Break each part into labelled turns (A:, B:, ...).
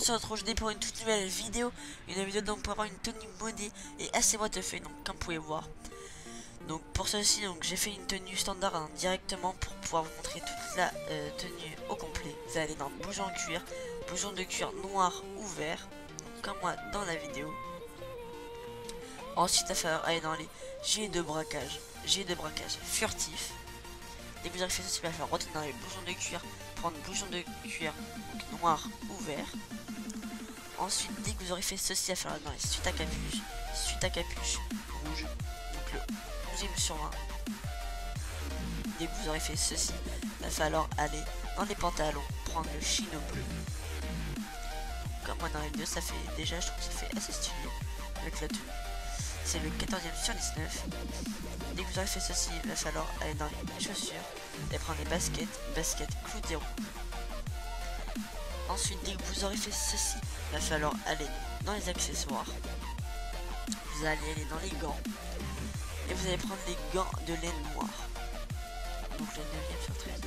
A: se retrouve aujourd'hui pour une toute nouvelle vidéo. Une vidéo donc pour avoir une tenue modée et assez what the fuck, donc comme vous pouvez voir. Donc pour ceci, donc j'ai fait une tenue standard directement pour pouvoir vous montrer toute la tenue au complet. Vous allez dans blouson de cuir noir ou vert, donc comme moi dans la vidéo. Ensuite, il va falloir aller dans les jets de braquage furtif. Dès que vous aurez fait ceci, il va falloir retourner dans les blousons de cuir, prendre blouson de cuir donc noir ou vert. Ensuite, dès que vous aurez fait ceci, il va falloir aller dans les suites à capuche rouge, donc le 11e sur 20. Dès que vous aurez fait ceci, il va falloir aller dans les pantalons, prendre le chino bleu. Comme moi dans les deux, ça fait déjà, je trouve que ça fait assez stylé avec la tenue. C'est le 14e sur 19. Dès que vous aurez fait ceci, il va falloir aller dans les chaussures et prendre les baskets cloutées rouges. Ensuite, dès que vous aurez fait ceci, il va falloir aller dans les accessoires. Vous allez aller dans les gants et vous allez prendre les gants de laine noire. Donc le 9e sur 13.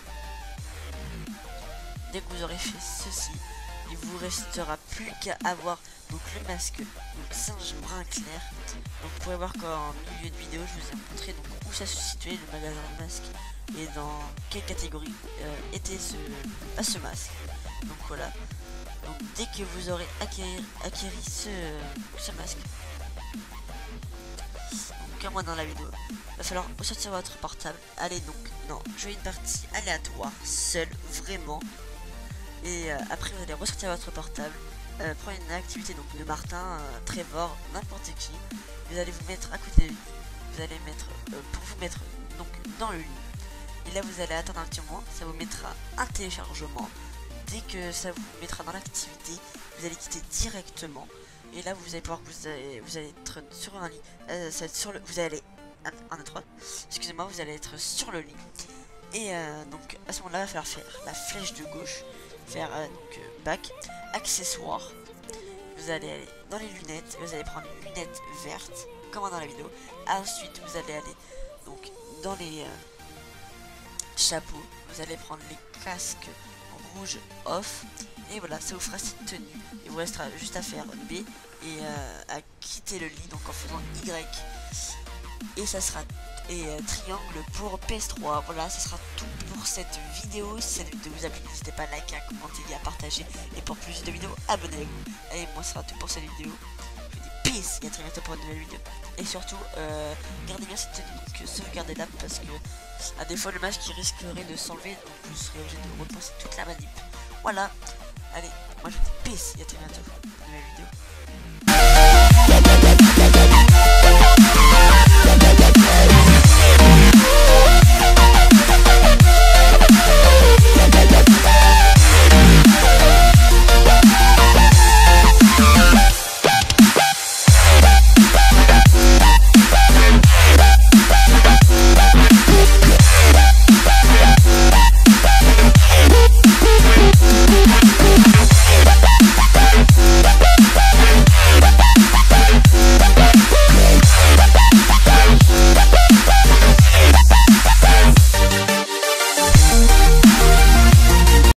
A: Dès que vous aurez fait ceci, il vous restera plus qu'à avoir donc le masque donc singe brun clair. Donc vous pouvez voir qu'en milieu de vidéo je vous ai montré donc où ça se situait le magasin de masques et dans quelle catégorie était ce masque. Donc voilà. Donc dès que vous aurez acquéri ce masque, donc comme moi dans la vidéo, il va falloir ressortir votre portable. Allez donc non, jouer une partie aléatoire, seul, vraiment. Et après vous allez ressortir votre portable, prendre une activité donc de Martin, Trevor, n'importe qui. Vous allez vous mettre à côté de lui. Vous allez mettre pour vous mettre donc dans le lit. Et là vous allez attendre un petit moment, ça vous mettra un téléchargement. Dès que ça vous mettra dans l'activité, vous allez quitter directement. Et là vous allez pouvoir vous allez être sur un lit. Ça va être sur le. Vous allez 1, 2, 3. Excusez-moi, vous allez être sur le lit. Et donc à ce moment-là, il va falloir faire la flèche de gauche, faire donc bac, accessoires. Vous allez aller dans les lunettes, vous allez prendre une lunette verte, comme dans la vidéo. Ensuite, vous allez aller donc dans les chapeaux, vous allez prendre les casques rouge off. Et voilà, ça vous fera cette tenue. Il vous restera juste à faire B et à quitter le lit, donc en faisant Y. Et ça sera triangle pour PS3. Voilà, ce sera tout pour cette vidéo. Si cette vidéo vous a plu, n'hésitez pas à liker, à commenter et à partager. Et pour plus de vidéos, abonnez-vous. Allez, moi, ce sera tout pour cette vidéo. Je vous dis peace et à très bientôt pour une nouvelle vidéo. Et surtout, gardez bien cette tenue, donc sauvegardez-la parce que à des fois le masque il risquerait de s'enlever, donc vous serez obligé de repenser toute la manip. Voilà, allez, moi je vous dis peace et à très bientôt pour une nouvelle vidéo.